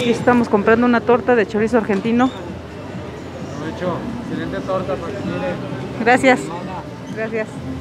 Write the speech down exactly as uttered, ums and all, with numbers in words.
Aquí estamos comprando una torta de chorizo argentino. Excelente torta, para que mire. Gracias. Gracias.